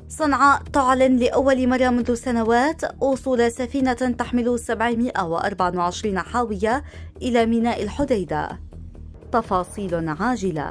صنعاء تعلن لأول مرة منذ سنوات وصول سفينة تحمل 724 حاوية إلى ميناء الحديدة. تفاصيل عاجلة.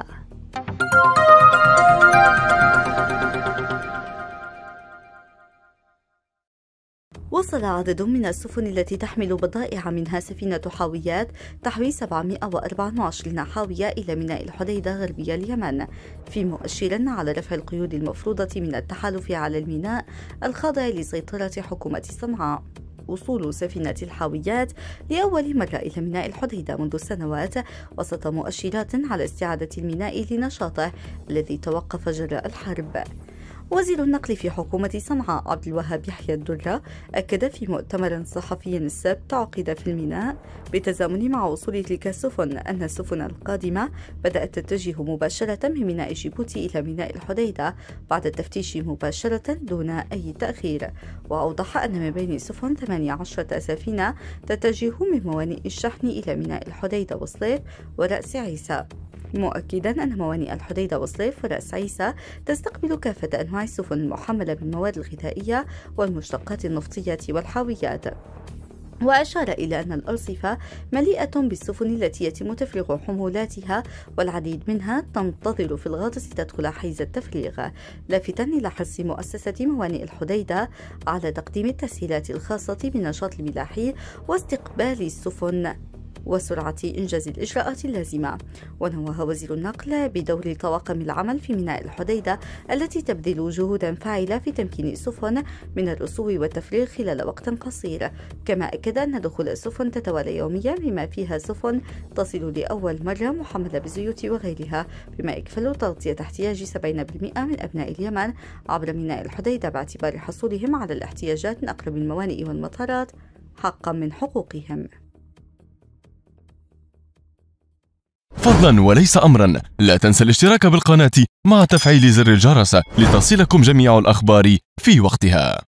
وصل عدد من السفن التي تحمل بضائع منها سفينة حاويات تحوي 724 حاوية إلى ميناء الحديدة غربي اليمن، في مؤشر على رفع القيود المفروضة من التحالف على الميناء الخاضع لسيطرة حكومة صنعاء. وصول سفينة الحاويات لأول مرة إلى ميناء الحديدة منذ سنوات وسط مؤشرات على استعادة الميناء لنشاطه الذي توقف جراء الحرب. وزير النقل في حكومة صنعاء عبد الوهاب يحيى الدرة أكد في مؤتمر صحفي السبت عقد في الميناء بالتزامن مع وصول تلك السفن أن السفن القادمة بدأت تتجه مباشرة من ميناء جيبوتي إلى ميناء الحديدة بعد التفتيش مباشرة دون أي تأخير. وأوضح أن من بين السفن 18 سفينة تتجه من موانئ الشحن إلى ميناء الحديدة وصليف ورأس عيسى، مؤكدا أن موانئ الحديدة وصليف ورأس عيسى تستقبل كافة أنواع السفن المحملة بالمواد الغذائية والمشتقات النفطية والحاويات. وأشار إلى أن الأرصفة مليئة بالسفن التي يتم تفريغ حمولاتها والعديد منها تنتظر في الغاطس تدخل حيز التفريغ، لافتا إلى حرص مؤسسة موانئ الحديدة على تقديم التسهيلات الخاصة بالنشاط الملاحي واستقبال السفن وسرعة إنجاز الإجراءات اللازمة. ونوه وزير النقل بدور طواقم العمل في ميناء الحديدة التي تبذل جهودا فاعلة في تمكين السفن من الرسو والتفريغ خلال وقت قصير، كما أكد أن دخول السفن تتوالى يوميا بما فيها سفن تصل لأول مرة محملة بالزيوت وغيرها، بما يكفل تغطية احتياج 70% من أبناء اليمن عبر ميناء الحديدة باعتبار حصولهم على الاحتياجات من أقرب الموانئ والمطارات حقا من حقوقهم. فضلا وليس أمرا، لا تنسى الاشتراك بالقناة مع تفعيل زر الجرس لتصلكم جميع الأخبار في وقتها.